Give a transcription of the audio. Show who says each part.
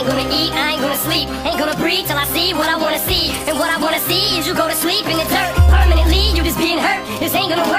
Speaker 1: ain't gonna eat, I ain't gonna sleep, ain't gonna breathe till I see what I wanna see. And what I wanna see is you go to sleep in the dirt. Permanently, you just being hurt. This ain't gonna work.